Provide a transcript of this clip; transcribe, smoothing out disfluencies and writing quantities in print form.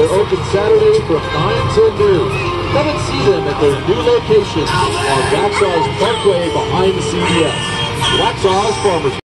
They're open Saturday from 9 till noon. Come and see them at their new location on Waxhaw's Parkway behind CBS. Waxhaw's Farmers